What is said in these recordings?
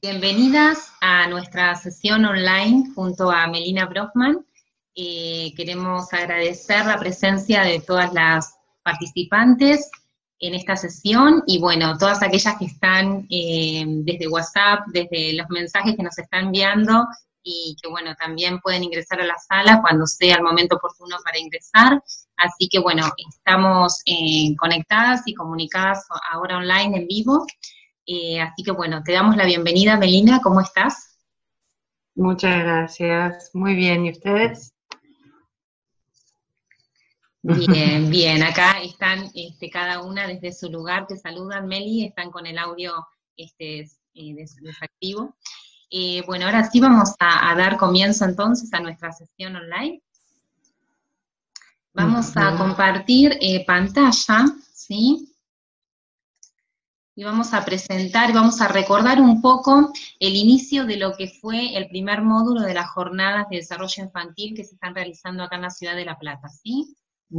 Bienvenidas a nuestra sesión online junto a Melina Brofman. Queremos agradecer la presencia de todas las participantes en esta sesión y bueno, todas aquellas que están desde WhatsApp, desde los mensajes que nos están enviando y que bueno, también pueden ingresar a la sala cuando sea el momento oportuno para ingresar. Así que bueno, estamos conectadas y comunicadas ahora online en vivo. Así que bueno, te damos la bienvenida, Melina, ¿cómo estás? Muchas gracias, muy bien, ¿y ustedes? Bien, bien, acá están cada una desde su lugar, te saludan, Meli, están con el audio desactivo. Bueno, ahora sí vamos a dar comienzo entonces a nuestra sesión online. Vamos a compartir pantalla, ¿sí? Y vamos a presentar, vamos a recordar un poco el inicio de lo que fue el primer módulo de las jornadas de desarrollo infantil que se están realizando acá en la ciudad de La Plata, ¿sí?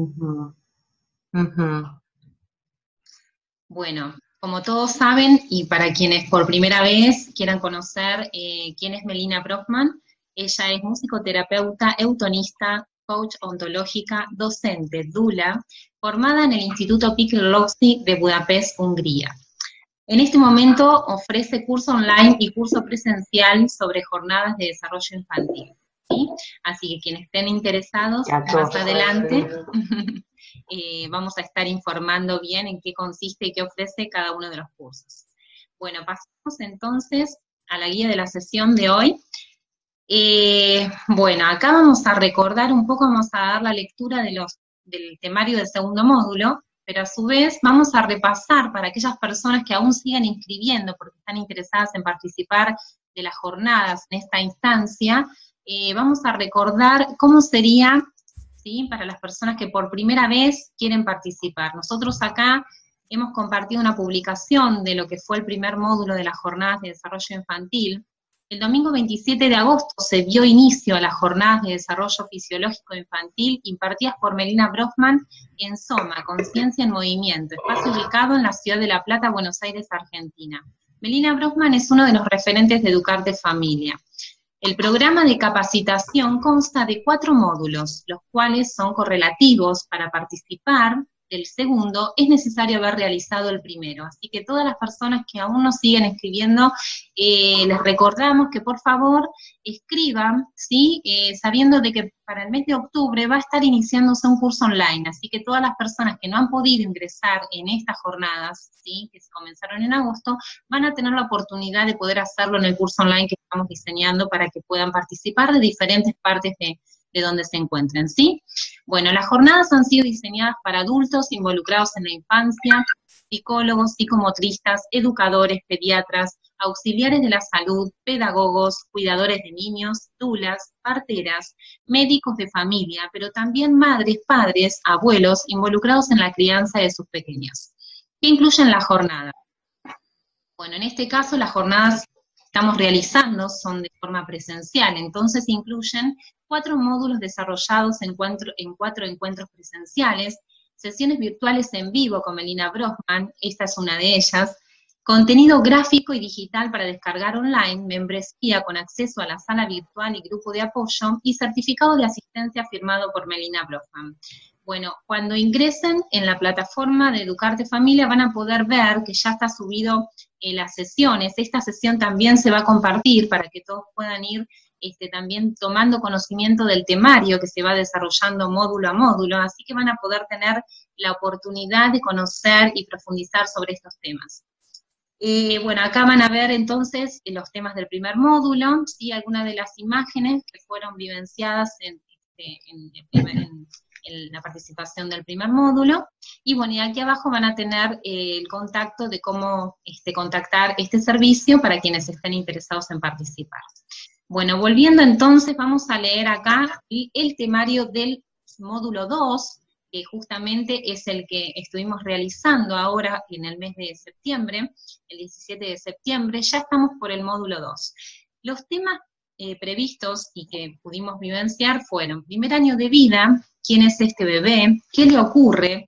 Bueno, como todos saben, y para quienes por primera vez quieran conocer quién es Melina Brofman, ella es musicoterapeuta, eutonista, coach ontológica, docente, dula, formada en el Instituto Piccolozzi de Budapest, Hungría. En este momento ofrece curso online y curso presencial sobre jornadas de desarrollo infantil, ¿sí? Así que quienes estén interesados, más adelante vamos a estar informando bien en qué consiste y qué ofrece cada uno de los cursos. Bueno, pasamos entonces a la guía de la sesión de hoy. Bueno, acá vamos a recordar un poco, vamos a dar la lectura del temario del segundo módulo, pero a su vez vamos a repasar para aquellas personas que aún siguen inscribiendo porque están interesadas en participar de las jornadas en esta instancia, vamos a recordar cómo sería, ¿sí?, para las personas que por primera vez quieren participar. Nosotros acá hemos compartido una publicación de lo que fue el primer módulo de las jornadas de desarrollo infantil. El domingo 27 de agosto se dio inicio a las jornadas de desarrollo fisiológico infantil impartidas por Melina Brofman en SOMA, Conciencia en Movimiento, espacio ubicado en la ciudad de La Plata, Buenos Aires, Argentina. Melina Brofman es uno de los referentes de Educarte Familia. El programa de capacitación consta de 4 módulos, los cuales son correlativos. Para participar del segundo es necesario haber realizado el primero, así que todas las personas que aún no siguen escribiendo, les recordamos que por favor escriban, ¿sí? Sabiendo de que para el mes de octubre va a estar iniciándose un curso online, así que todas las personas que no han podido ingresar en estas jornadas, ¿sí?, que se comenzaron en agosto, van a tener la oportunidad de poder hacerlo en el curso online que estamos diseñando para que puedan participar de diferentes partes de donde se encuentren, ¿sí? Bueno, las jornadas han sido diseñadas para adultos involucrados en la infancia, psicólogos, psicomotristas, educadores, pediatras, auxiliares de la salud, pedagogos, cuidadores de niños, dulas, parteras, médicos de familia, pero también madres, padres, abuelos involucrados en la crianza de sus pequeños. ¿Qué incluyen la jornada? Bueno, en este caso las jornadas que estamos realizando son de forma presencial, entonces incluyen 4 módulos desarrollados en 4 encuentros presenciales, sesiones virtuales en vivo con Melina Brofman, esta es una de ellas, contenido gráfico y digital para descargar online, membresía con acceso a la sala virtual y grupo de apoyo, y certificado de asistencia firmado por Melina Brofman. Bueno, cuando ingresen en la plataforma de Educarte Familia van a poder ver que ya está subido las sesiones. Esta sesión también se va a compartir para que todos puedan ir también tomando conocimiento del temario que se va desarrollando módulo a módulo, así que van a poder tener la oportunidad de conocer y profundizar sobre estos temas. Bueno, acá van a ver entonces los temas del primer módulo, ¿sí?, algunas de las imágenes que fueron vivenciadas en la participación del primer módulo, y bueno, y aquí abajo van a tener el contacto de cómo contactar este servicio para quienes estén interesados en participar. Bueno, volviendo entonces, vamos a leer acá el temario del módulo 2, que justamente es el que estuvimos realizando ahora en el mes de septiembre, el 17 de septiembre, ya estamos por el módulo 2. Los temas previstos y que pudimos vivenciar fueron: primer año de vida, quién es este bebé, qué le ocurre,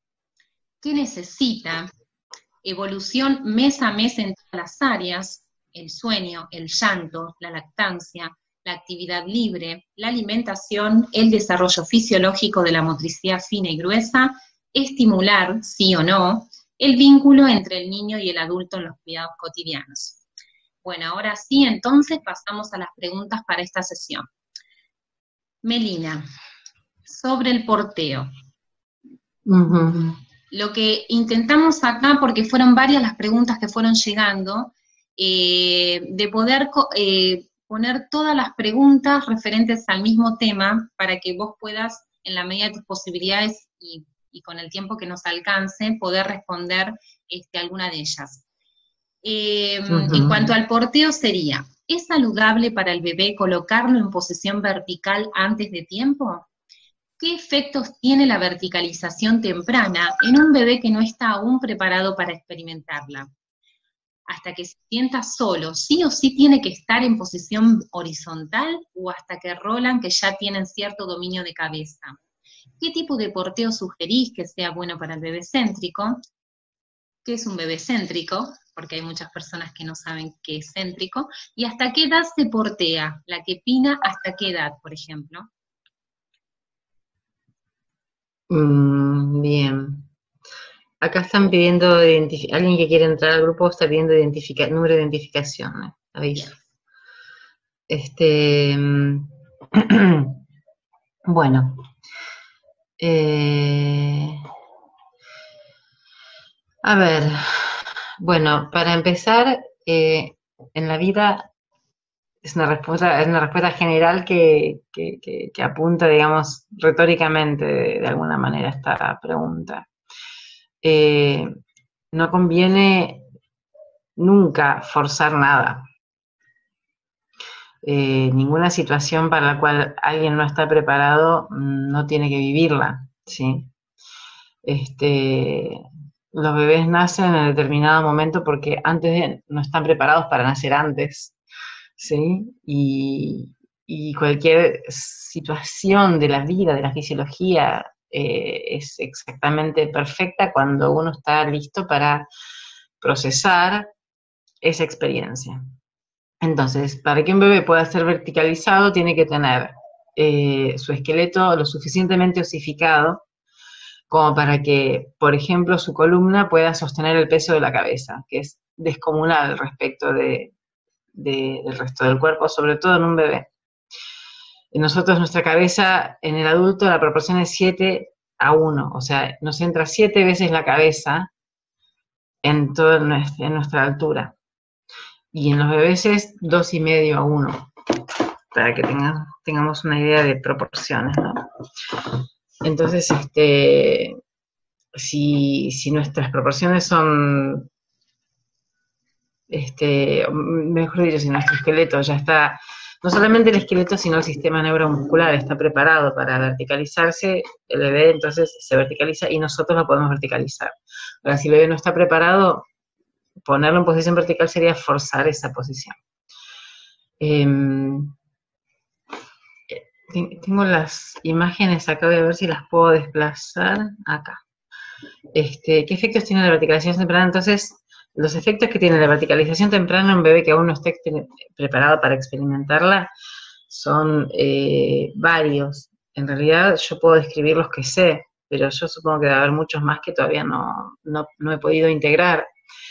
qué necesita, evolución mes a mes en todas las áreas, el sueño, el llanto, la lactancia, la actividad libre, la alimentación, el desarrollo fisiológico de la motricidad fina y gruesa, estimular, sí o no, el vínculo entre el niño y el adulto en los cuidados cotidianos. Bueno, ahora sí, entonces pasamos a las preguntas para esta sesión. Melina, sobre el porteo. Lo que intentamos acá, porque fueron varias las preguntas que fueron llegando, de poder poner todas las preguntas referentes al mismo tema para que vos puedas, en la medida de tus posibilidades y con el tiempo que nos alcance, poder responder alguna de ellas. En cuanto al porteo sería, ¿es saludable para el bebé colocarlo en posición vertical antes de tiempo? ¿Qué efectos tiene la verticalización temprana en un bebé que no está aún preparado para experimentarla? Hasta que se sienta solo, ¿sí o sí tiene que estar en posición horizontal o hasta que rolan que ya tienen cierto dominio de cabeza? ¿Qué tipo de porteo sugerís que sea bueno para el bebé céntrico? ¿Qué es un bebé céntrico? Porque hay muchas personas que no saben qué es céntrico. ¿Y hasta qué edad se portea? La que pina, ¿hasta qué edad, por ejemplo? Bien. Acá están pidiendo, alguien que quiere entrar al grupo está pidiendo número de identificación, aviso. Bueno. A ver, bueno, para empezar, en la vida es una respuesta general que apunta, digamos, retóricamente de alguna manera a esta pregunta. No conviene nunca forzar nada. Ninguna situación para la cual alguien no está preparado no tiene que vivirla, ¿sí? Los bebés nacen en determinado momento porque no están preparados para nacer antes, ¿sí? Y cualquier situación de la vida, de la fisiología, es exactamente perfecta cuando uno está listo para procesar esa experiencia. Entonces, para que un bebé pueda ser verticalizado, tiene que tener su esqueleto lo suficientemente osificado como para que, por ejemplo, su columna pueda sostener el peso de la cabeza, que es descomunal respecto del resto del cuerpo, sobre todo en un bebé. En nosotros, nuestra cabeza, en el adulto, la proporción es 7:1, o sea, nos entra 7 veces la cabeza en nuestra altura. Y en los bebés es 2,5:1, para que tengamos una idea de proporciones, ¿no? Entonces, si nuestras proporciones son, mejor dicho, si nuestro esqueleto ya está, no solamente el esqueleto, sino el sistema neuromuscular está preparado para verticalizarse, el bebé entonces se verticaliza y nosotros lo podemos verticalizar. Ahora, si el bebé no está preparado, ponerlo en posición vertical sería forzar esa posición. Tengo las imágenes acá, voy a ver si las puedo desplazar acá. ¿Qué efectos tiene la verticalización temprana? Entonces, los efectos que tiene la verticalización temprana en un bebé que aún no esté preparado para experimentarla son varios. En realidad yo puedo describir los que sé, pero yo supongo que debe haber muchos más que todavía no he podido integrar.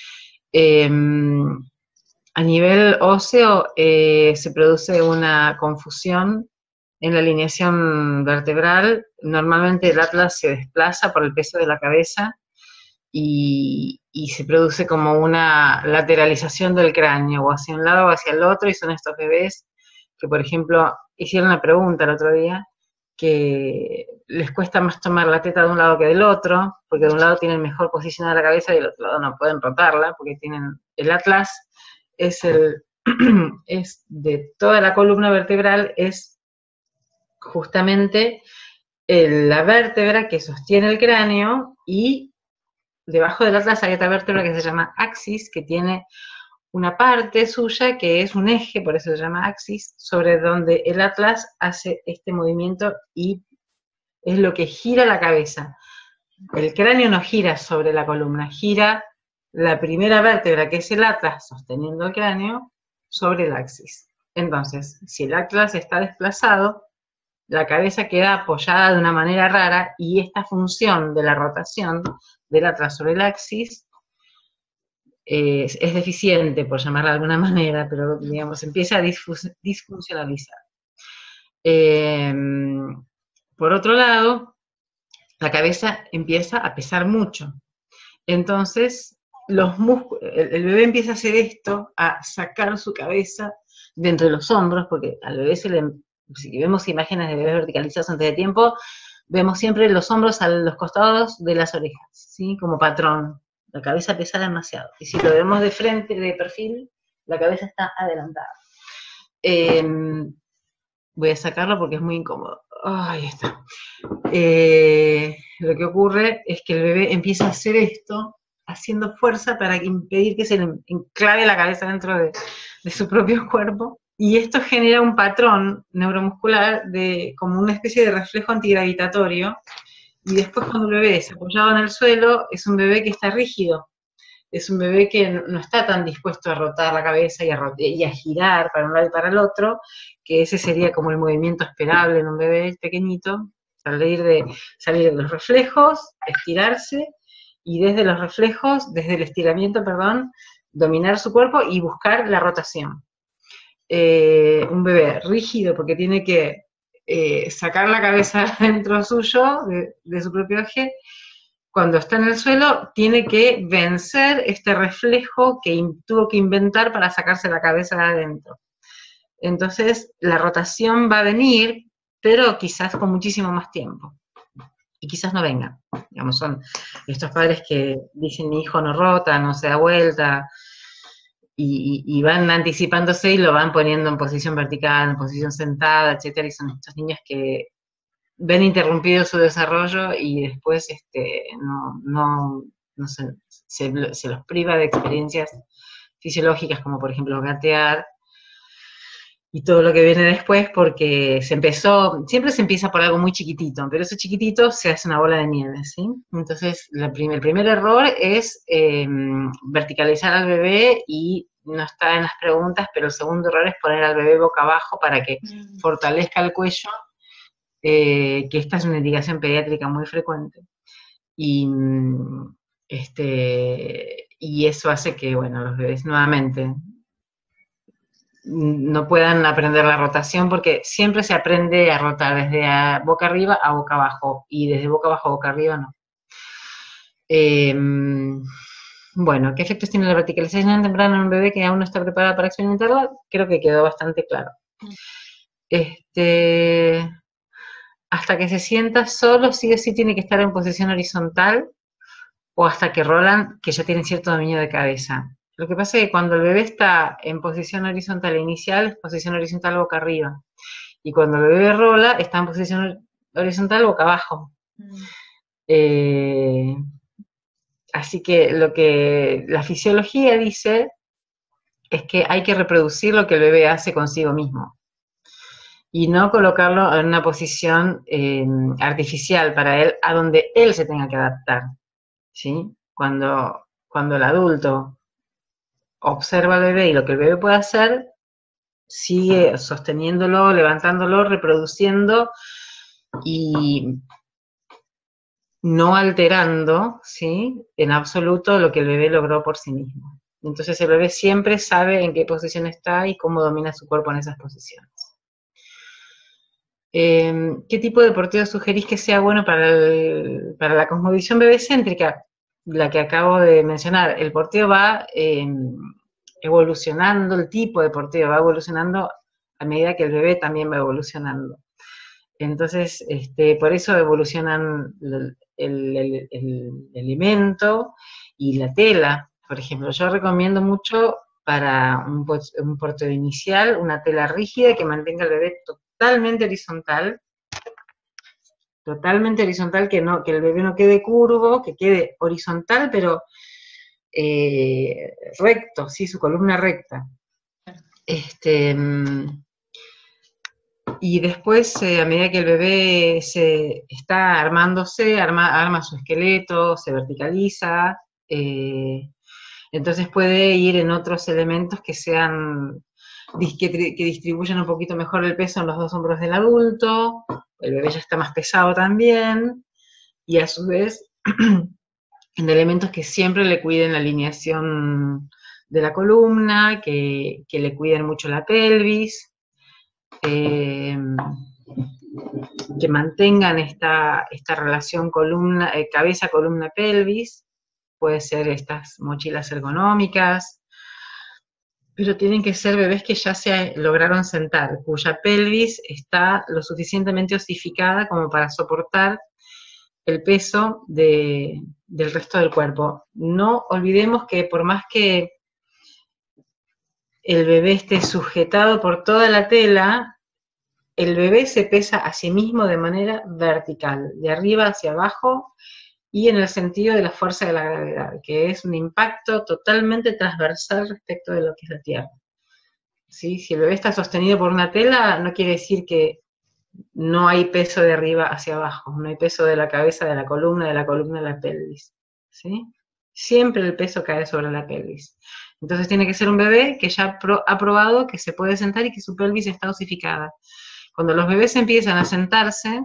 A nivel óseo se produce una confusión en la alineación vertebral. Normalmente el atlas se desplaza por el peso de la cabeza y se produce como una lateralización del cráneo, o hacia un lado o hacia el otro, y son estos bebés que, por ejemplo, hicieron una pregunta el otro día, que les cuesta más tomar la teta de un lado que del otro, porque de un lado tienen mejor posicionada la cabeza y del otro lado no pueden rotarla, porque tienen el atlas, es de toda la columna vertebral, es justamente la vértebra que sostiene el cráneo, y debajo del atlas hay otra vértebra que se llama axis, que tiene una parte suya que es un eje, por eso se llama axis, sobre donde el atlas hace este movimiento y es lo que gira la cabeza. El cráneo no gira sobre la columna, gira la primera vértebra, que es el atlas, sosteniendo el cráneo, sobre el axis. Entonces, si el atlas está desplazado, la cabeza queda apoyada de una manera rara y esta función de la rotación del atlas sobre el axis es deficiente, por llamarla de alguna manera, pero digamos, empieza a disfuncionalizar. Por otro lado, la cabeza empieza a pesar mucho. Entonces, el bebé empieza a hacer esto, a sacar su cabeza de entre los hombros, porque al bebé si vemos imágenes de bebés verticalizados antes de tiempo, vemos siempre los hombros a los costados de las orejas, ¿sí? Como patrón. La cabeza pesa demasiado. Y si lo vemos de frente, de perfil, la cabeza está adelantada. Voy a sacarlo porque es muy incómodo. Ahí está. Lo que ocurre es que el bebé empieza a hacer esto, haciendo fuerza para impedir que se le enclave la cabeza dentro de su propio cuerpo. Y esto genera un patrón neuromuscular como una especie de reflejo antigravitatorio. Y después cuando el bebé es apoyado en el suelo, es un bebé que está rígido. Es un bebé que no está tan dispuesto a rotar la cabeza y a girar para un lado y para el otro, que ese sería como el movimiento esperable en un bebé pequeñito, salir de los reflejos, estirarse, y desde los reflejos, desde el estiramiento, dominar su cuerpo y buscar la rotación. Un bebé rígido porque tiene que sacar la cabeza dentro suyo, de su propio eje, cuando está en el suelo, tiene que vencer este reflejo que tuvo que inventar para sacarse la cabeza de adentro. Entonces, la rotación va a venir, pero quizás con muchísimo más tiempo. Y quizás no venga. Digamos, son estos padres que dicen, mi hijo no rota, no se da vuelta, y van anticipándose y lo van poniendo en posición vertical, en posición sentada, etcétera, y son estos niños que ven interrumpido su desarrollo y después no se los priva de experiencias fisiológicas, como por ejemplo gatear, y todo lo que viene después, porque siempre se empieza por algo muy chiquitito, pero ese chiquitito se hace una bola de nieve, ¿sí? Entonces, el primer error es verticalizar al bebé, y no está en las preguntas, pero el segundo error es poner al bebé boca abajo para que fortalezca el cuello, que esta es una indicación pediátrica muy frecuente. Y eso hace que, bueno, los bebés nuevamente no puedan aprender la rotación, porque siempre se aprende a rotar desde boca arriba a boca abajo, y desde boca abajo a boca arriba no. Bueno, ¿qué efectos tiene la verticalización temprana en un bebé que aún no está preparado para experimentarla? Creo que quedó bastante claro. Hasta que se sienta solo, sí o sí tiene que estar en posición horizontal, o hasta que rolan, que ya tienen cierto dominio de cabeza. Lo que pasa es que cuando el bebé está en posición horizontal inicial, es posición horizontal boca arriba. Y cuando el bebé rola, está en posición horizontal boca abajo. Así que lo que la fisiología dice es que hay que reproducir lo que el bebé hace consigo mismo, y no colocarlo en una posición artificial para él, a donde él se tenga que adaptar, ¿sí? Cuando el adulto observa al bebé y lo que el bebé puede hacer, sigue sosteniéndolo, levantándolo, reproduciendo y no alterando, ¿sí?, en absoluto lo que el bebé logró por sí mismo. Entonces el bebé siempre sabe en qué posición está y cómo domina su cuerpo en esas posiciones. ¿Qué tipo de deportivo sugerís que sea bueno para la cosmovisión bebecéntrica? La que acabo de mencionar. El porteo va evolucionando, el tipo de porteo va evolucionando a medida que el bebé también va evolucionando. Entonces, por eso evolucionan el elemento y la tela. Por ejemplo, yo recomiendo mucho para un porteo inicial una tela rígida que mantenga al bebé totalmente horizontal, que el bebé no quede curvo, que quede horizontal, pero recto, sí, su columna recta. Y después, a medida que el bebé se está armándose, arma su esqueleto, se verticaliza, entonces puede ir en otros elementos que sean que distribuyen un poquito mejor el peso en los dos hombros del adulto, el bebé ya está más pesado también, y a su vez en elementos que siempre le cuiden la alineación de la columna, que le cuiden mucho la pelvis, que mantengan esta relación cabeza, columna, pelvis. Puede ser estas mochilas ergonómicas, pero tienen que ser bebés que ya se lograron sentar, cuya pelvis está lo suficientemente osificada como para soportar el peso del resto del cuerpo. No olvidemos que por más que el bebé esté sujetado por toda la tela, el bebé se pesa a sí mismo de manera vertical, de arriba hacia abajo, y en el sentido de la fuerza de la gravedad, que es un impacto totalmente transversal respecto de lo que es la Tierra. ¿Sí? Si el bebé está sostenido por una tela, no quiere decir que no hay peso de arriba hacia abajo, no hay peso de la cabeza, de la columna, de la pelvis. ¿Sí? Siempre el peso cae sobre la pelvis. Entonces tiene que ser un bebé que ya ha probado que se puede sentar y que su pelvis está osificada. Cuando los bebés empiezan a sentarse,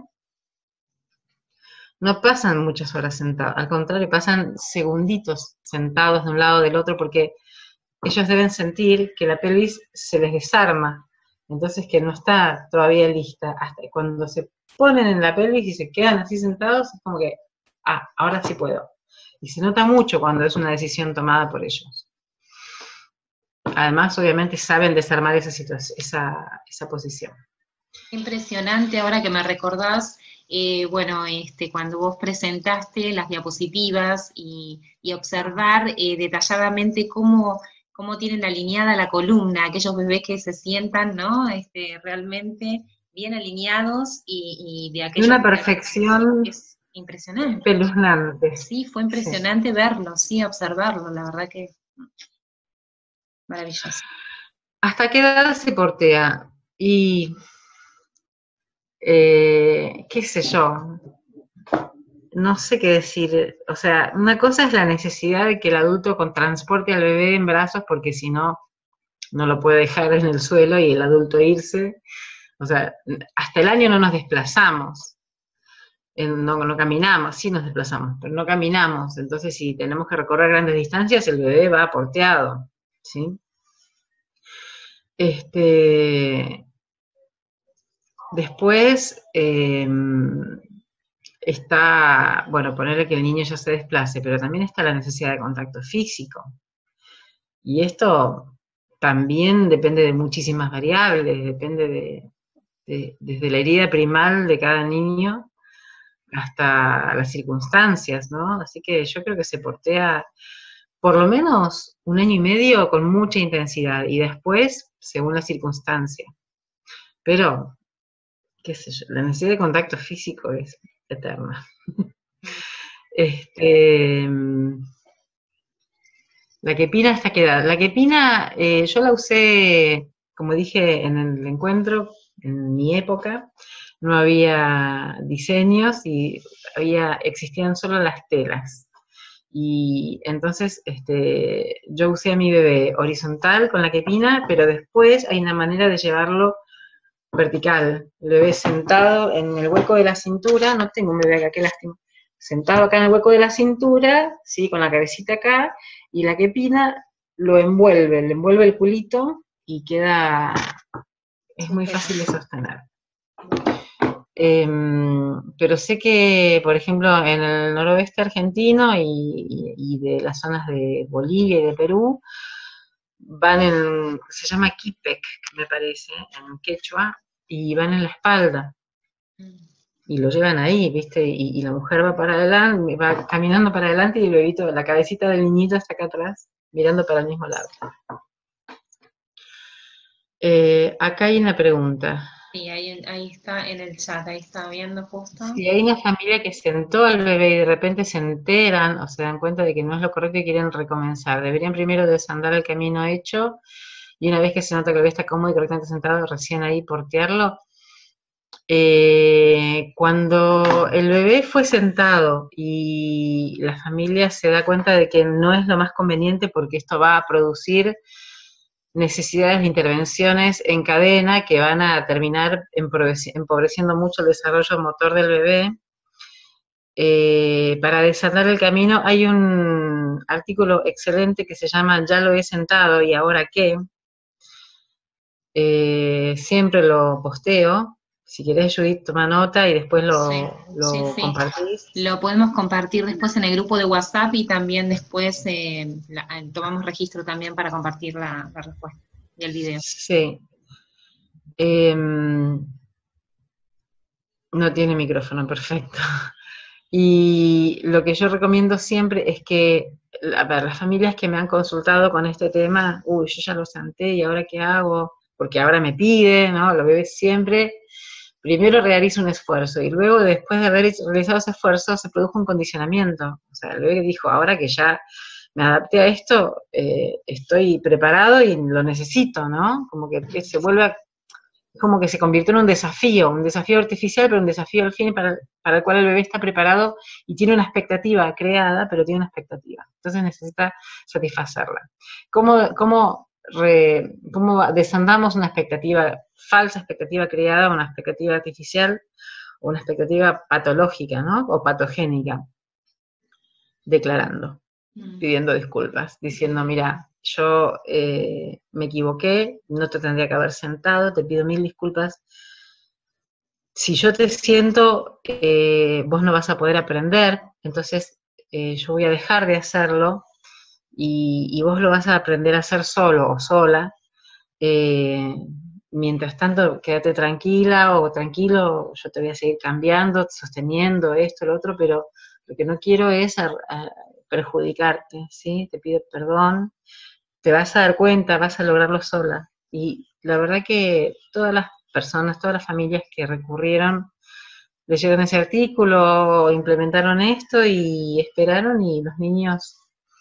no pasan muchas horas sentados, al contrario, pasan segunditos sentados de un lado o del otro, porque ellos deben sentir que la pelvis se les desarma, entonces que no está todavía lista. Hasta cuando se ponen en la pelvis y se quedan así sentados, es como que, ahora sí puedo. Y se nota mucho cuando es una decisión tomada por ellos. Además, obviamente, saben desarmar esa posición. Impresionante, ahora que me recordás, cuando vos presentaste las diapositivas y observar detalladamente cómo tienen alineada la columna, aquellos bebés que se sientan, ¿no? Realmente bien alineados y de aquellos... Una perfección es impresionante. Espeluznante. Sí, fue impresionante verlo, sí, observarlo, la verdad que maravilloso. ¿Hasta qué edad se portea? Y qué sé yo, no sé qué decir. O sea, una cosa es la necesidad de que el adulto transporte al bebé en brazos, porque si no, no lo puede dejar en el suelo y el adulto irse. O sea, hasta el año no nos desplazamos, no caminamos, sí nos desplazamos, pero no caminamos. Entonces, si tenemos que recorrer grandes distancias, el bebé va porteado, ¿sí? Después está, bueno, ponerle que el niño ya se desplace, pero también está la necesidad de contacto físico. Y esto también depende de muchísimas variables, depende desde la herida primal de cada niño hasta las circunstancias, ¿no? Así que yo creo que se portea por lo menos 1 año y medio con mucha intensidad, y después, según la circunstancia. Pero, qué sé yo, la necesidad de contacto físico es eterna. La quepina, ¿hasta qué edad? La quepina, yo la usé, como dije en el encuentro, en mi época, no había diseños y existían solo las telas. Y entonces yo usé a mi bebé horizontal con la quepina, pero después hay una manera de llevarlo vertical. El bebé sentado en el hueco de la cintura, no tengo un bebé acá, qué lástima. Sentado acá en el hueco de la cintura, ¿sí? Con la cabecita acá, y la quepina le envuelve el culito y queda, es muy fácil de sostener. Pero sé que, por ejemplo, en el noroeste argentino y de las zonas de Bolivia y de Perú, se llama kipek, me parece, en quechua, y van en la espalda. Y lo llevan ahí, ¿viste? Y la mujer va para adelante, va caminando para adelante y el bebito, la cabecita del niñito está acá atrás, mirando para el mismo lado. Acá hay una pregunta. Sí, ahí está en el chat, ahí está viendo justo. Si hay una familia que sentó al bebé y de repente se enteran o se dan cuenta de que no es lo correcto y quieren recomenzar, deberían primero desandar el camino hecho y una vez que se nota que el bebé está cómodo y correctamente sentado, recién ahí portearlo. Cuando el bebé fue sentado y la familia se da cuenta de que no es lo más conveniente porque esto va a producir necesidades de intervenciones en cadena que van a terminar empobreciendo mucho el desarrollo motor del bebé. Para desatar el camino hay un artículo excelente que se llama Ya lo he sentado y ahora qué. Siempre lo posteo. Si querés, Judith, toma nota y después lo compartís. Lo podemos compartir después en el grupo de WhatsApp y también después tomamos registro también para compartir la respuesta y el video. Sí. No tiene micrófono, perfecto. Y lo que yo recomiendo siempre es que, a ver, las familias que me han consultado con este tema, yo ya lo senté y ahora qué hago, porque ahora me pide, ¿no? Lo bebés siempre. Primero realiza un esfuerzo y luego, después de haber realizado ese esfuerzo, se produjo un condicionamiento. O sea, el bebé dijo, ahora que ya me adapté a esto, estoy preparado y lo necesito, ¿no? Como que se vuelve, como que se convirtió en un desafío artificial, pero un desafío al fin para el cual el bebé está preparado y tiene una expectativa creada, pero tiene una expectativa. Entonces necesita satisfacerla. ¿Cómo desandamos una expectativa, falsa expectativa creada, una expectativa artificial, o una expectativa patológica, ¿no? O patogénica? Declarando, pidiendo disculpas, diciendo, mira, yo me equivoqué, no te tendría que haber sentado, te pido 1000 disculpas. Si yo te siento, vos no vas a poder aprender, entonces yo voy a dejar de hacerlo y vos lo vas a aprender a hacer solo o sola. Mientras tanto, quédate tranquila o tranquilo, yo te voy a seguir cambiando, sosteniendo esto, lo otro, pero lo que no quiero es perjudicarte, ¿sí? Te pido perdón, te vas a dar cuenta, vas a lograrlo sola. Y la verdad que todas las personas, todas las familias que recurrieron, leyeron ese artículo, implementaron esto y esperaron, y los niños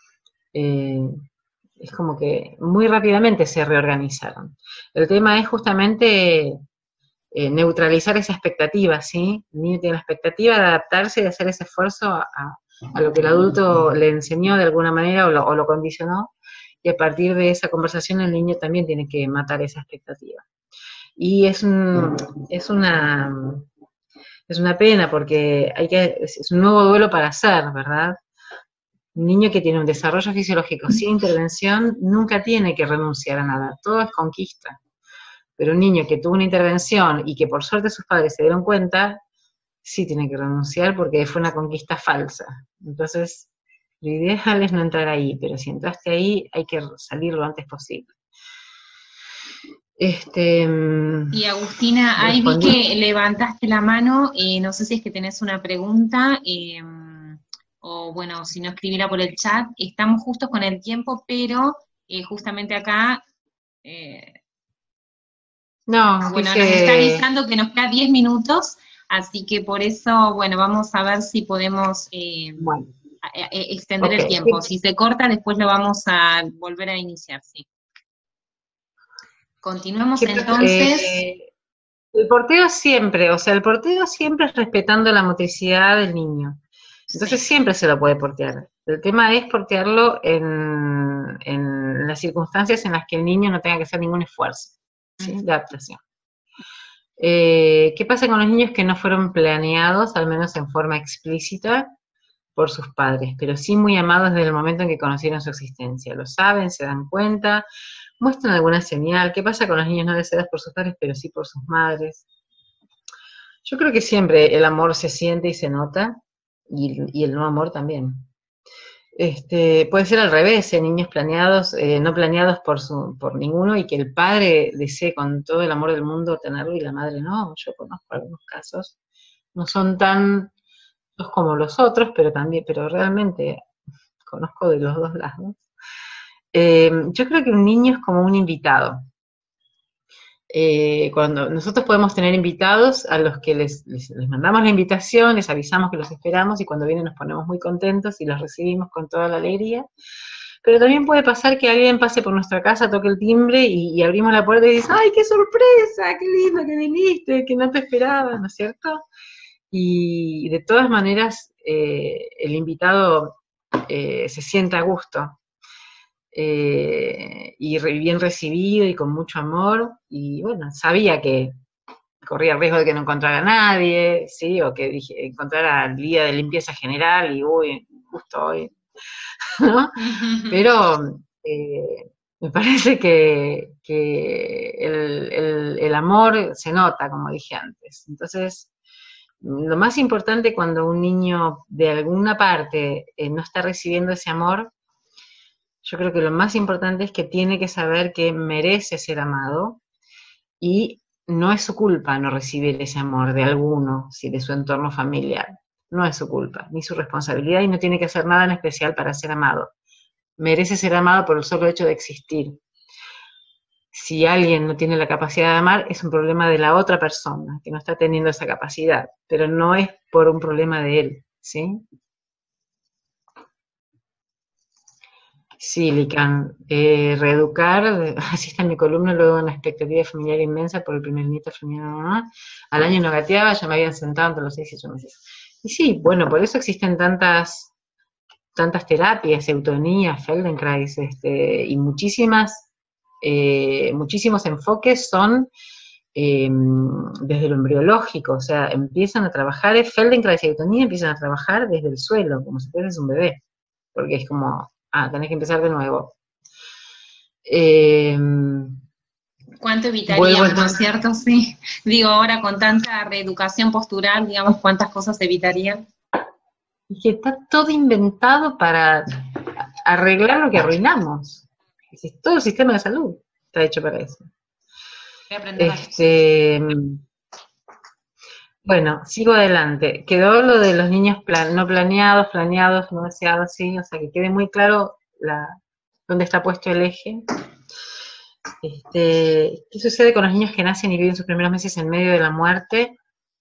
es como que muy rápidamente se reorganizaron. El tema es justamente neutralizar esa expectativa, ¿sí? El niño tiene la expectativa de adaptarse y de hacer ese esfuerzo a lo que el adulto le enseñó de alguna manera o lo condicionó, y a partir de esa conversación el niño también tiene que matar esa expectativa. Y es una pena porque es un nuevo duelo para hacer, ¿verdad? Un niño que tiene un desarrollo fisiológico sin intervención nunca tiene que renunciar a nada, todo es conquista. Pero un niño que tuvo una intervención y que por suerte sus padres se dieron cuenta, sí tiene que renunciar porque fue una conquista falsa. Entonces, lo ideal es no entrar ahí, pero si entraste ahí, hay que salir lo antes posible. Y Agustina, ahí vi que levantaste la mano, no sé si es que tenés una pregunta, o bueno, si no, escribirá por el chat. Estamos justos con el tiempo, pero justamente acá, nos está avisando que nos queda 10 minutos, así que por eso, bueno, vamos a ver si podemos extender el tiempo. Si se corta, después lo vamos a volver a iniciar, sí. Continuemos entonces. El porteo siempre es respetando la motricidad del niño. Entonces siempre se lo puede portear. El tema es portearlo en las circunstancias en las que el niño no tenga que hacer ningún esfuerzo, ¿sí? De adaptación. ¿Qué pasa con los niños que no fueron planeados, al menos en forma explícita, por sus padres, pero sí muy amados desde el momento en que conocieron su existencia? Lo saben, se dan cuenta, muestran alguna señal. ¿Qué pasa con los niños no deseados por sus padres, pero sí por sus madres? Yo creo que siempre el amor se siente y se nota, y el no amor también. Puede ser al revés, niños planeados, no planeados por ninguno, y que el padre desee con todo el amor del mundo tenerlo y la madre no. Yo conozco algunos casos, no son tan como los otros, pero realmente conozco de los dos lados. Yo creo que un niño es como un invitado. Cuando nosotros podemos tener invitados a los que les mandamos la invitación, les avisamos que los esperamos, y cuando vienen nos ponemos muy contentos y los recibimos con toda la alegría. Pero también puede pasar que alguien pase por nuestra casa, toque el timbre y abrimos la puerta y dice, ¡ay, qué sorpresa! ¡Qué lindo que viniste! Que no te esperaba, ¿no es cierto? Y de todas maneras el invitado se siente a gusto. y bien recibido y con mucho amor, y bueno, sabía que corría el riesgo de que no encontrara a nadie, ¿sí? O que encontrara al día de limpieza general y uy, justo hoy, ¿no? Pero me parece que el amor se nota, como dije antes. Entonces, lo más importante cuando un niño de alguna parte no está recibiendo ese amor, yo creo que lo más importante es que tiene que saber que merece ser amado y no es su culpa no recibir ese amor de alguno, si de su entorno familiar. No es su culpa, ni su responsabilidad y no tiene que hacer nada en especial para ser amado. Merece ser amado por el solo hecho de existir. Si alguien no tiene la capacidad de amar, es un problema de la otra persona, que no está teniendo esa capacidad, pero no es por un problema de él, ¿sí? Sí, Lican, reeducar, así está en mi columna, luego una expectativa familiar inmensa por el primer nieto familiar, al año no gateaba, ya me habían sentado entre los 6 y 8 meses. Y sí, bueno, por eso existen tantas terapias, eutonía, Feldenkrais, y muchísimos enfoques son desde lo embriológico, o sea, empiezan a trabajar, Feldenkrais y eutonía empiezan a trabajar desde el suelo, como si fueras un bebé, porque es como, tenés que empezar de nuevo. ¿Cuánto Vuelvo evitaríamos, no es entonces, cierto? Sí. Digo, ahora con tanta reeducación postural, digamos, ¿cuántas cosas se evitarían? que está todo inventado para arreglar lo que arruinamos. Todo el sistema de salud está hecho para eso. Voy a aprender a Bueno, sigo adelante. Quedó lo de los niños no planeados, planeados, no deseados, sí, o sea, que quede muy claro dónde está puesto el eje. ¿Qué sucede con los niños que nacen y viven sus primeros meses en medio de la muerte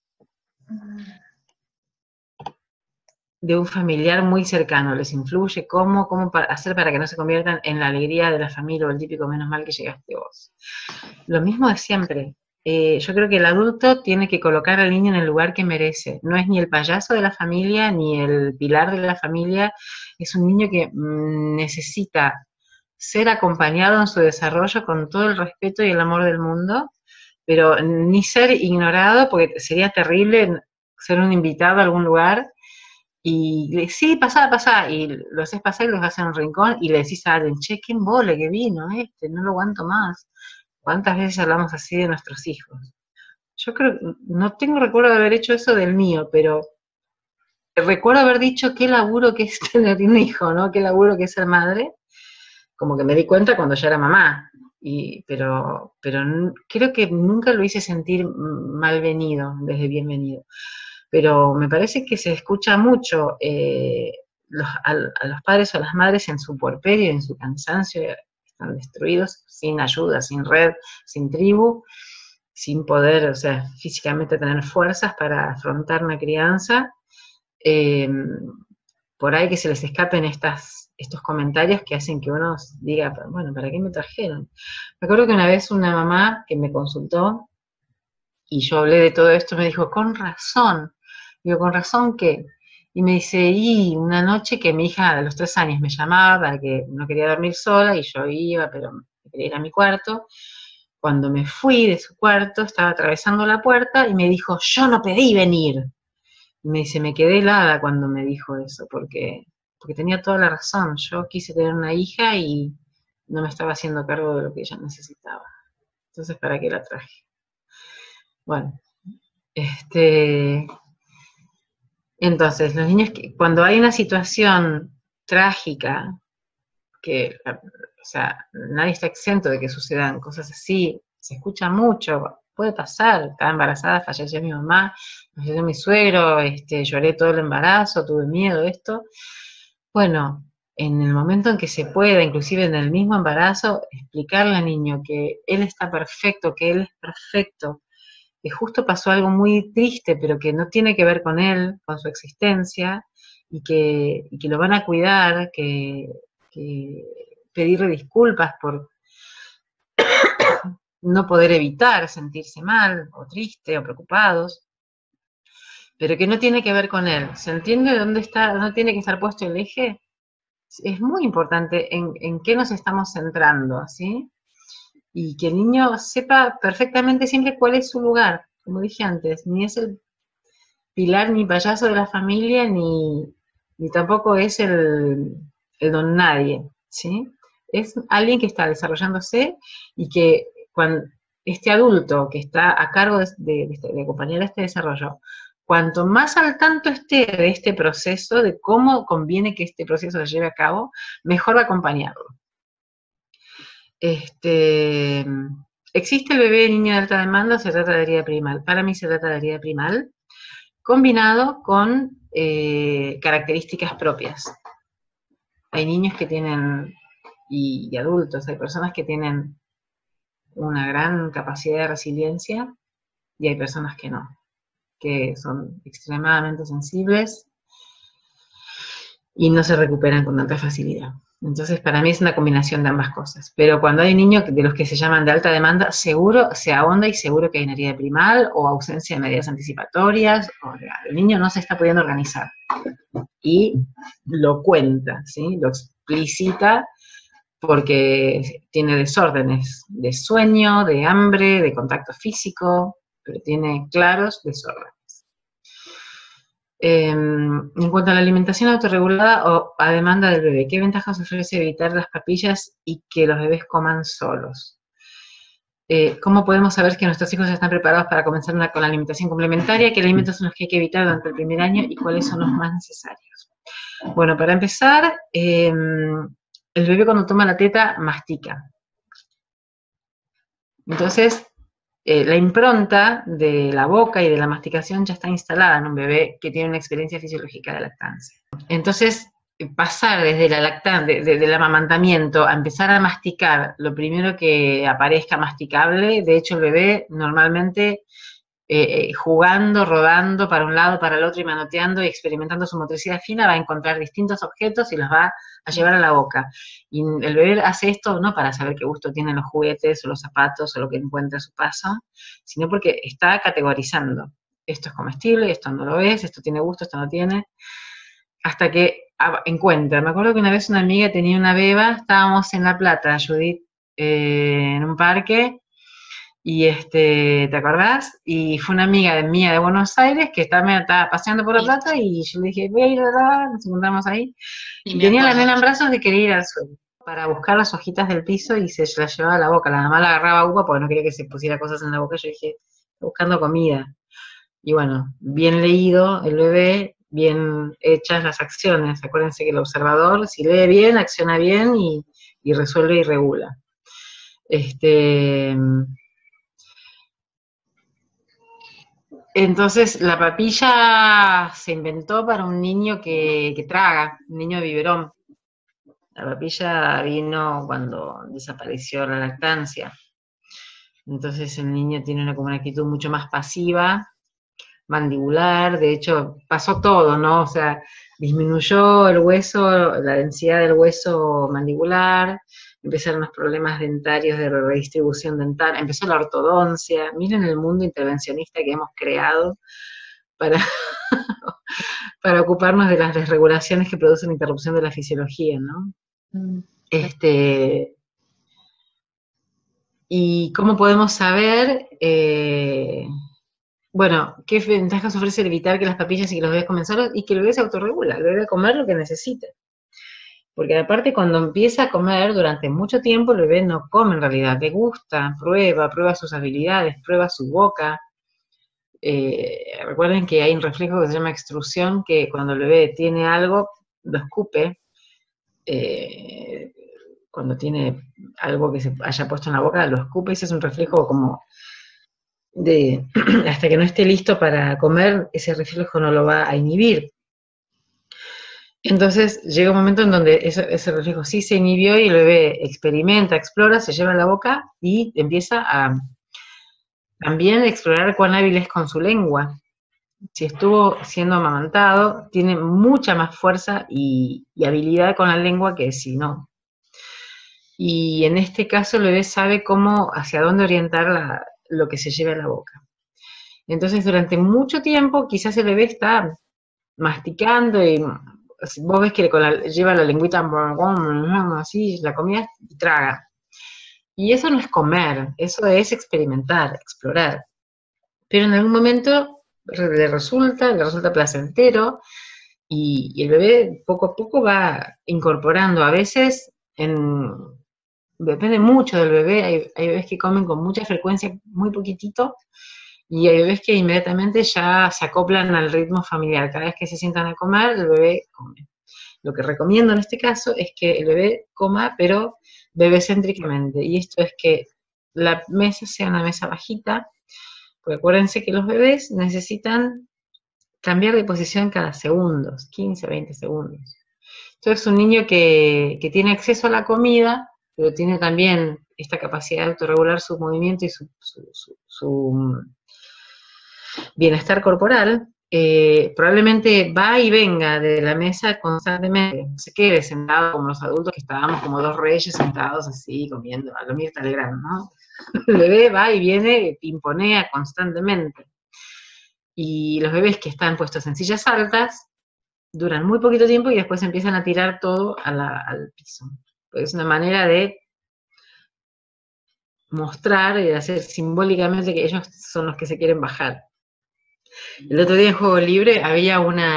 de un familiar muy cercano? ¿Les influye? ¿Cómo hacer para que no se conviertan en la alegría de la familia o el típico menos mal que llegaste vos? Lo mismo de siempre. Yo creo que el adulto tiene que colocar al niño en el lugar que merece. No es ni el payaso de la familia, ni el pilar de la familia. Es un niño que necesita ser acompañado en su desarrollo con todo el respeto y el amor del mundo, pero ni ser ignorado, porque sería terrible ser un invitado a algún lugar y sí, pasá, y lo haces pasar y los haces en un rincón y le decís a alguien, che, qué embole que vino no lo aguanto más. ¿Cuántas veces hablamos así de nuestros hijos? Yo creo, no tengo recuerdo de haber hecho eso del mío, pero recuerdo haber dicho qué laburo que es tener un hijo, ¿no? Qué laburo que es ser madre. Como que me di cuenta cuando ya era mamá. Pero creo que nunca lo hice sentir malvenido, desde bienvenido. Pero me parece que se escucha mucho a los padres o a las madres en su puerperio, en su cansancio, están destruidos, sin ayuda, sin red, sin tribu, sin poder, o sea, físicamente tener fuerzas para afrontar una crianza. Eh, por ahí que se les escapen estos comentarios que hacen que uno diga, bueno, ¿para qué me trajeron? Me acuerdo que una vez una mamá que me consultó y yo hablé de todo esto, me dijo, con razón. Digo, ¿con razón qué? Y me dice, y una noche que mi hija a los 3 años me llamaba para que no quería dormir sola y yo iba, pero quería ir a mi cuarto. Cuando me fui de su cuarto, estaba atravesando la puerta y me dijo, yo no pedí venir. Y me dice, me quedé helada cuando me dijo eso, porque tenía toda la razón. Yo quise tener una hija y no me estaba haciendo cargo de lo que ella necesitaba. Entonces, ¿para qué la traje? Bueno, entonces, los niños, cuando hay una situación trágica, o sea, nadie está exento de que sucedan cosas así, se escucha mucho, puede pasar, estaba embarazada, falleció mi mamá, falleció mi suegro, lloré todo el embarazo, tuve miedo, esto. Bueno, en el momento en que se pueda, inclusive en el mismo embarazo, explicarle al niño que él está perfecto, que él es perfecto, que justo pasó algo muy triste, pero que no tiene que ver con él, con su existencia, y que lo van a cuidar, que pedirle disculpas por no poder evitar sentirse mal, o triste, o preocupados, pero que no tiene que ver con él. ¿Se entiende dónde tiene que estar puesto el eje? es muy importante en qué nos estamos centrando, ¿sí? Y que el niño sepa perfectamente siempre cuál es su lugar, como dije antes, ni es el pilar ni payaso de la familia, ni tampoco es el don nadie, ¿sí? Es alguien que está desarrollándose y que cuando este adulto que está a cargo de acompañar este desarrollo, cuanto más al tanto esté de este proceso, de cómo conviene que este proceso se lleve a cabo, mejor va a acompañarlo. ¿Existe el bebé niño de alta demanda o se trata de herida primal? Para mí se trata de herida primal, combinado con características propias. Hay niños que tienen, y adultos, hay personas que tienen una gran capacidad de resiliencia y hay personas que no, que son extremadamente sensibles y no se recuperan con tanta facilidad. Entonces, para mí es una combinación de ambas cosas. Pero cuando hay niños de los que se llaman de alta demanda, seguro se ahonda y seguro que hay una herida primal o ausencia de medidas anticipatorias, o el niño no se está pudiendo organizar. Y lo cuenta, ¿sí? Lo explicita porque tiene desórdenes de sueño, de hambre, de contacto físico, pero tiene claros desórdenes. En cuanto a la alimentación autorregulada o a demanda del bebé, ¿qué ventajas ofrece evitar las papillas y que los bebés coman solos? ¿Cómo podemos saber que nuestros hijos están preparados para comenzar con la alimentación complementaria? ¿Qué alimentos son los que hay que evitar durante el primer año y cuáles son los más necesarios? Bueno, para empezar, el bebé cuando toma la teta mastica. Entonces, la impronta de la boca y de la masticación ya está instalada en un bebé que tiene una experiencia fisiológica de lactancia. Entonces, pasar desde la lactancia, del amamantamiento a empezar a masticar lo primero que aparezca masticable, de hecho el bebé normalmente jugando, rodando para un lado, para el otro y manoteando y experimentando su motricidad fina, va a encontrar distintos objetos y los va a llevar a la boca. Y el bebé hace esto no para saber qué gusto tienen los juguetes o los zapatos o lo que encuentra a su paso, sino porque está categorizando. Esto es comestible, esto no lo es, esto tiene gusto, esto no tiene, hasta que encuentra. Me acuerdo que una vez una amiga tenía una beba, estábamos en La Plata, Judith, en un parque, y ¿te acordás? Y fue una amiga mía de Buenos Aires que estaba paseando por La Plata y yo le dije, voy a ir a la, nos encontramos ahí. Y tenía la nena en brazos de querer ir al suelo para buscar las hojitas del piso y se las llevaba a la boca. La mamá la agarraba uva porque no quería que se pusiera cosas en la boca. Yo dije, buscando comida. Y bueno, bien leído el bebé, bien hechas las acciones. Acuérdense que el observador, si lee bien, acciona bien y resuelve y regula. Entonces, la papilla se inventó para un niño que traga, un niño de biberón. La papilla vino cuando desapareció la lactancia. Entonces, el niño tiene como una actitud mucho más pasiva, mandibular, de hecho, pasó todo, ¿no? O sea, disminuyó el hueso, la densidad del hueso mandibular, empezaron los problemas dentarios de redistribución dental, empezó la ortodoncia. Miren el mundo intervencionista que hemos creado para, para ocuparnos de las desregulaciones que producen interrupción de la fisiología, ¿no? ¿Y cómo podemos saber, bueno, qué ventajas ofrece el evitar que las papillas y que los bebés comen solos y que el bebé se autorregula, el bebé va a comer lo que necesita? Porque aparte cuando empieza a comer durante mucho tiempo el bebé no come en realidad, le gusta, prueba sus habilidades, prueba su boca. Recuerden que hay un reflejo que se llama extrusión, que cuando el bebé tiene algo, lo escupe. Cuando tiene algo que se haya puesto en la boca, lo escupe, ese es un reflejo como de, hasta que no esté listo para comer, ese reflejo no lo va a inhibir. Entonces llega un momento en donde ese reflejo sí se inhibió y el bebé experimenta, explora, se lleva a la boca y empieza a también explorar cuán hábil es con su lengua. Si estuvo siendo amamantado, tiene mucha más fuerza y habilidad con la lengua que si no. Y en este caso el bebé sabe hacia dónde orientar lo que se lleva a la boca. Entonces durante mucho tiempo quizás el bebé está masticando y vos ves que lleva la lengüita así, la comida y traga. Y eso no es comer, eso es experimentar, explorar. Pero en algún momento le resulta placentero, y el bebé poco a poco va incorporando. A veces, depende mucho del bebé, hay bebés que comen con mucha frecuencia, muy poquitito, y hay bebés que inmediatamente ya se acoplan al ritmo familiar. Cada vez que se sientan a comer, el bebé come. Lo que recomiendo en este caso es que el bebé coma, pero bebecéntricamente. Y esto es que la mesa sea una mesa bajita, porque acuérdense que los bebés necesitan cambiar de posición cada segundo, 15, 20 segundos. Entonces, un niño que tiene acceso a la comida, pero tiene también esta capacidad de autorregular su movimiento y su bienestar corporal, probablemente va y venga de la mesa constantemente, no se quede sentado como los adultos que estábamos como dos reyes sentados así, comiendo, a lo Mirta Legrand, ¿no? El bebé va y viene, pimponea constantemente. Y los bebés que están puestos en sillas altas duran muy poquito tiempo y después empiezan a tirar todo al piso. Pues es una manera de mostrar y de hacer simbólicamente que ellos son los que se quieren bajar. El otro día en Juego Libre había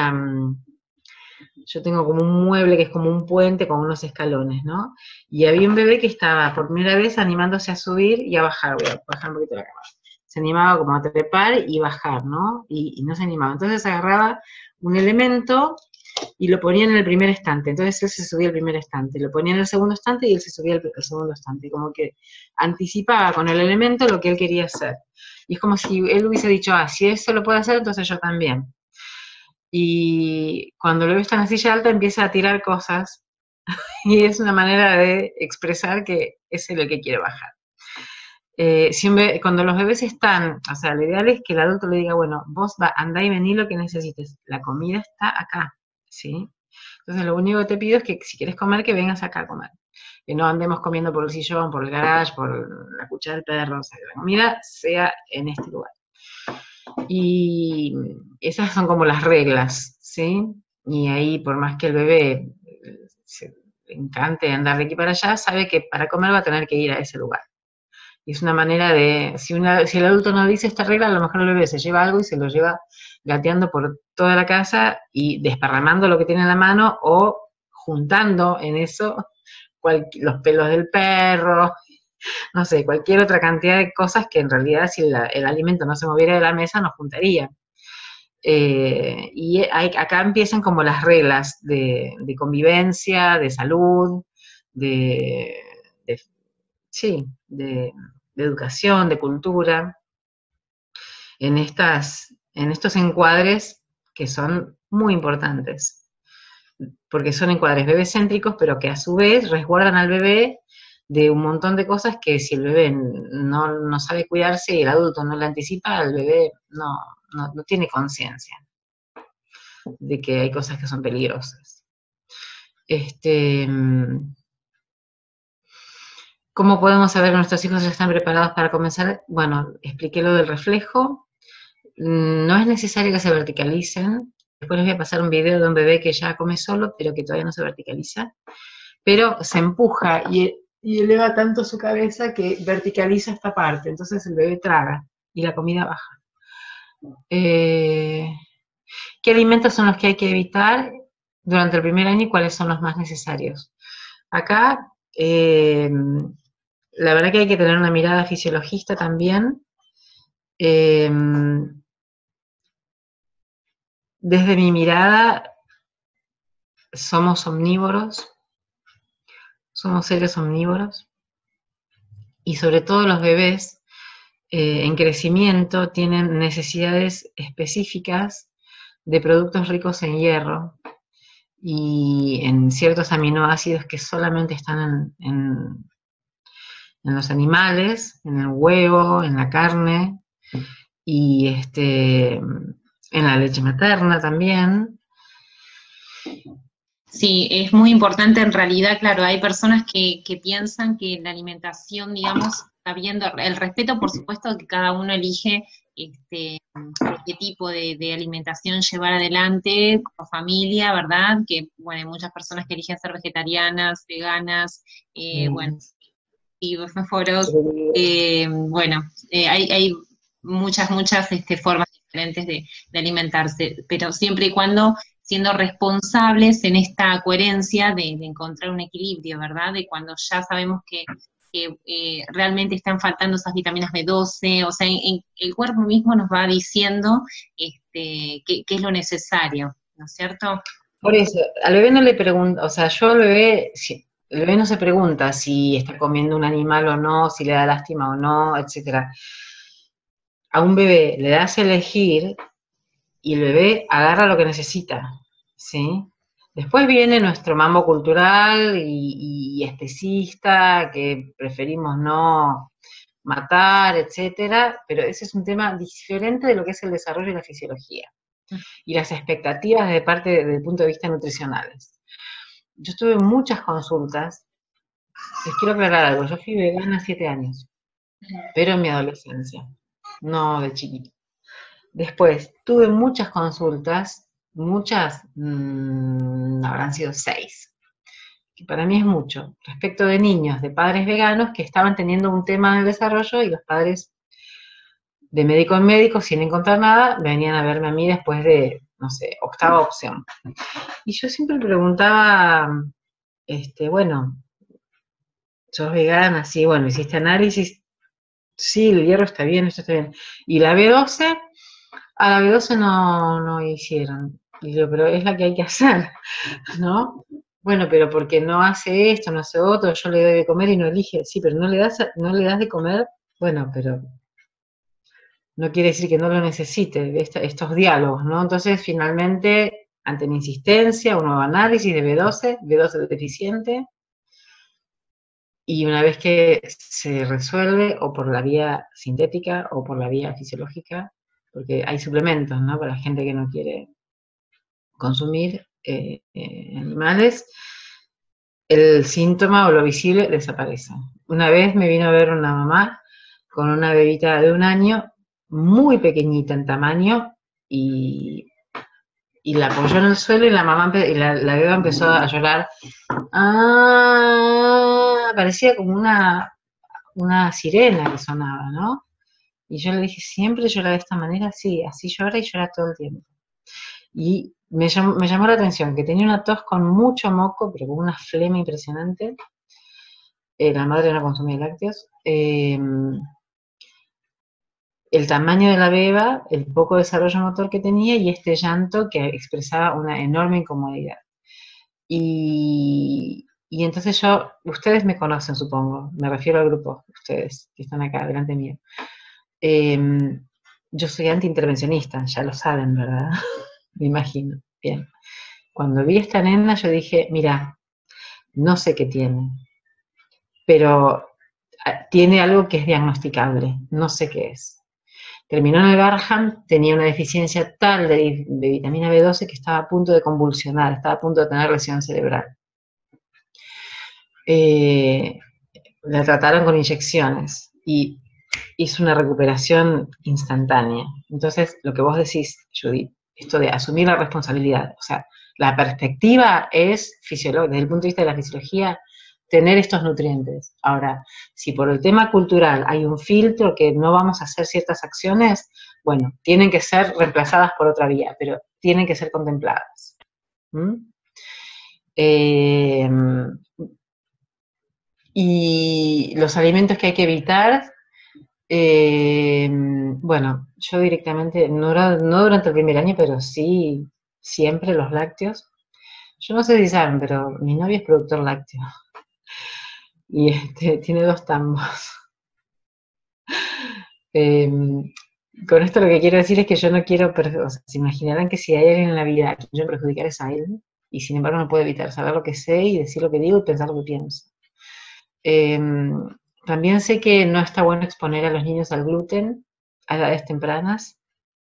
yo tengo como un mueble que es como un puente con unos escalones, ¿no? Y había un bebé que estaba por primera vez animándose a subir y a bajar. Voy a bajar un poquito la cámara. Se animaba como a trepar y bajar, ¿no? Y no se animaba. Entonces agarraba un elemento y lo ponía en el primer estante. Entonces él se subía al primer estante, lo ponía en el segundo estante y él se subía al segundo estante. Como que anticipaba con el elemento lo que él quería hacer. Y es como si él hubiese dicho, si eso lo puedo hacer, entonces yo también. Y cuando lo ve está en la silla alta empieza a tirar cosas y es una manera de expresar que es él el que quiere bajar. Cuando los bebés están, o sea, lo ideal es que el adulto le diga, bueno, vos andá y vení lo que necesites, la comida está acá, ¿sí? Entonces lo único que te pido es que si quieres comer, que vengas acá a comer, que no andemos comiendo por el sillón, por el garage, por la cuchara del perro, o sea, que la comida sea en este lugar. Y esas son como las reglas, ¿sí? Y ahí, por más que el bebé se le encante andar de aquí para allá, sabe que para comer va a tener que ir a ese lugar. Y es una manera de, si el adulto no dice esta regla, a lo mejor el bebé se lleva algo y se lo lleva gateando por toda la casa y desparramando lo que tiene en la mano o juntando en eso los pelos del perro, no sé, cualquier otra cantidad de cosas que en realidad si el alimento no se moviera de la mesa no juntaría. Y acá empiezan como las reglas de convivencia, de salud, de educación, de cultura, en estos encuadres que son muy importantes, porque son encuadres bebecéntricos, pero que a su vez resguardan al bebé de un montón de cosas que si el bebé no sabe cuidarse y el adulto no le anticipa, el bebé no tiene conciencia de que hay cosas que son peligrosas. ¿Cómo podemos saber que nuestros hijos ya están preparados para comenzar? Bueno, expliqué lo del reflejo. No es necesario que se verticalicen. Después les voy a pasar un video de un bebé que ya come solo, pero que todavía no se verticaliza. Pero se empuja y eleva tanto su cabeza que verticaliza esta parte. Entonces el bebé traga y la comida baja. ¿Qué alimentos son los que hay que evitar durante el primer año y cuáles son los más necesarios? Acá, la verdad que hay que tener una mirada fisiologista también. Desde mi mirada, somos omnívoros, somos seres omnívoros, y sobre todo los bebés en crecimiento tienen necesidades específicas de productos ricos en hierro y en ciertos aminoácidos que solamente están en los animales, en el huevo, en la carne, y en la leche materna también. Sí, es muy importante en realidad, claro, hay personas que piensan que la alimentación, digamos, habiendo el respeto, por supuesto, que cada uno elige qué tipo de alimentación llevar adelante como familia, ¿verdad? Que, bueno, hay muchas personas que eligen ser vegetarianas, veganas, bueno, y foros, bueno, hay muchas formas diferentes de alimentarse, pero siempre y cuando siendo responsables en esta coherencia de encontrar un equilibrio, ¿verdad? De cuando ya sabemos que realmente están faltando esas vitaminas B12, o sea, el cuerpo mismo nos va diciendo qué es lo necesario, ¿no es cierto? Por eso, al bebé no le pregunto, o sea, yo al bebé, el bebé no se pregunta si está comiendo un animal o no, si le da lástima o no, etcétera. A un bebé le das a elegir y el bebé agarra lo que necesita, ¿sí? Después viene nuestro mambo cultural y especista, que preferimos no matar, etcétera, pero ese es un tema diferente de lo que es el desarrollo y la fisiología y las expectativas de parte desde el punto de vista nutricionales. Yo estuve en muchas consultas, les quiero aclarar algo, yo fui vegana 7 años, pero en mi adolescencia, no de chiquito. Después, tuve muchas consultas, muchas, habrán sido 6, que para mí es mucho, respecto de niños, de padres veganos que estaban teniendo un tema en el desarrollo y los padres de médico en médico, sin encontrar nada, venían a verme a mí después de, no sé, 8ª opción. Y yo siempre preguntaba, bueno, sos vegana, sí, bueno, hiciste análisis, sí, el hierro está bien, esto está bien. Y la B12, a la B12 no hicieron. Y digo, pero es la que hay que hacer, ¿no? Bueno, pero porque no hace esto, no hace otro, yo le doy de comer y no elige. Sí, pero no le das de comer, bueno, pero no quiere decir que no lo necesite, estos diálogos, ¿no? Entonces, finalmente, ante mi insistencia, un nuevo análisis de B12 deficiente, y una vez que se resuelve, o por la vía sintética o por la vía fisiológica, porque hay suplementos, ¿no? Para la gente que no quiere consumir animales, el síntoma o lo visible desaparece. Una vez me vino a ver una mamá con una bebita de 1 año, muy pequeñita en tamaño, y la apoyó en el suelo y la mamá la beba empezó a llorar. Parecía como una sirena que sonaba, ¿no? Y yo le dije, ¿siempre llora de esta manera? Sí, así llora y llora todo el tiempo. Y me llamó la atención que tenía una tos con mucho moco, pero con una flema impresionante. La madre no consumía lácteos. El tamaño de la beba, el poco desarrollo motor que tenía y este llanto que expresaba una enorme incomodidad. Y entonces ustedes me conocen, supongo, me refiero al grupo, ustedes que están acá delante mío. Yo soy antiintervencionista, ya lo saben, ¿verdad? Me imagino. Bien. Cuando vi a esta nena, yo dije, mira, no sé qué tiene, pero tiene algo que es diagnosticable, no sé qué es. Terminó en el Barham, tenía una deficiencia tal de vitamina B12 que estaba a punto de convulsionar, estaba a punto de tener lesión cerebral. La trataron con inyecciones y hizo una recuperación instantánea. Entonces, lo que vos decís, Judith, esto de asumir la responsabilidad, o sea, la perspectiva es fisiológica, desde el punto de vista de la fisiología, tener estos nutrientes. Ahora, si por el tema cultural hay un filtro que no vamos a hacer ciertas acciones, bueno, tienen que ser reemplazadas por otra vía, pero tienen que ser contempladas. Y los alimentos que hay que evitar, bueno, yo directamente, no durante el primer año, pero sí siempre los lácteos. Yo no sé si saben, pero mi novio es productor lácteo. Y tiene 2 tambos. Con esto lo que quiero decir es que yo no quiero, o sea, se imaginarán que si hay alguien en la vida a quien yo perjudicar es a él, y sin embargo no puedo evitar saber lo que sé y decir lo que digo y pensar lo que pienso. También sé que no está bueno exponer a los niños al gluten a edades tempranas,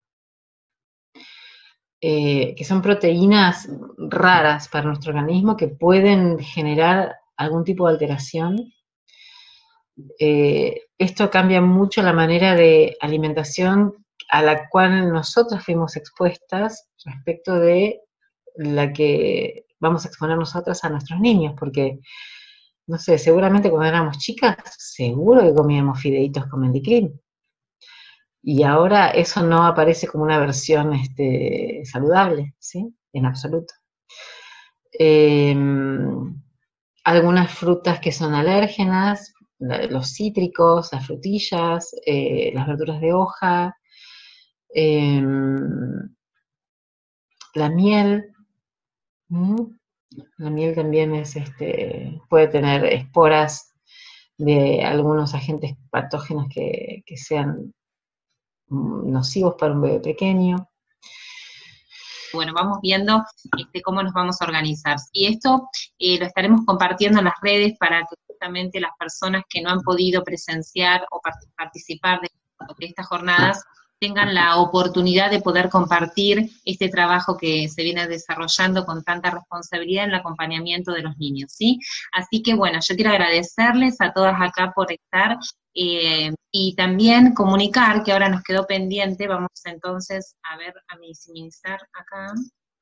que son proteínas raras para nuestro organismo que pueden generar algún tipo de alteración. esto cambia mucho la manera de alimentación a la cual nosotras fuimos expuestas respecto de la que vamos a exponer nosotras a nuestros niños, porque, no sé, seguramente cuando éramos chicas, seguro que comíamos fideitos con mendicrín. Y ahora eso no aparece como una versión saludable, ¿sí? En absoluto. Algunas frutas que son alérgenas, los cítricos, las frutillas, las verduras de hoja, la miel. La miel también es, puede tener esporas de algunos agentes patógenos que sean nocivos para un bebé pequeño. Bueno, vamos viendo cómo nos vamos a organizar. Y esto lo estaremos compartiendo en las redes para que justamente las personas que no han podido presenciar o participar de estas jornadas tengan la oportunidad de poder compartir este trabajo que se viene desarrollando con tanta responsabilidad en el acompañamiento de los niños, ¿sí? Así que, bueno, yo quiero agradecerles a todas acá por estar y también comunicar que ahora nos quedó pendiente, vamos entonces a ver, a minimizar acá.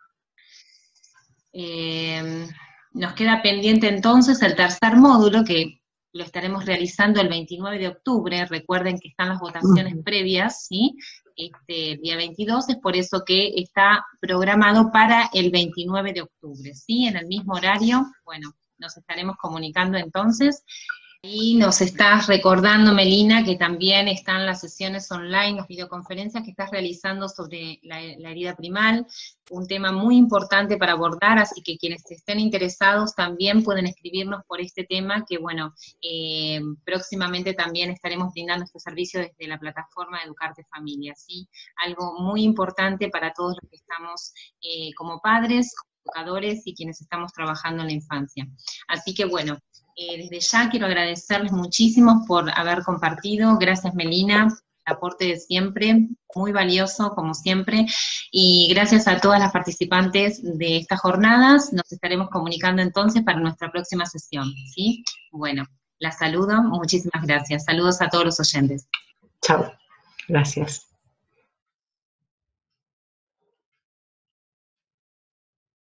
Nos queda pendiente entonces el tercer módulo que lo estaremos realizando el 29 de octubre, recuerden que están las votaciones previas, ¿sí? Día 22, es por eso que está programado para el 29 de octubre, ¿sí? En el mismo horario, bueno, nos estaremos comunicando entonces. Y nos estás recordando, Melina, que también están las sesiones online, las videoconferencias que estás realizando sobre la herida primal, un tema muy importante para abordar, así que quienes estén interesados también pueden escribirnos por este tema, que bueno, próximamente también estaremos brindando este servicio desde la plataforma Educarte Familia, ¿sí? Algo muy importante para todos los que estamos como padres, como educadores y quienes estamos trabajando en la infancia. Así que bueno, desde ya quiero agradecerles muchísimo por haber compartido. Gracias, Melina, el aporte de siempre, muy valioso como siempre, y gracias a todas las participantes de estas jornadas. Nos estaremos comunicando entonces para nuestra próxima sesión, ¿sí? Bueno, las saludo, muchísimas gracias. Saludos a todos los oyentes. Chao, gracias.